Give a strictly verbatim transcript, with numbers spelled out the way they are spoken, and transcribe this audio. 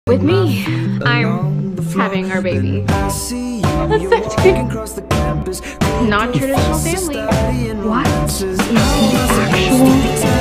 With me, I'm having our baby. That's so cute. Not traditional family. What? Is he actually?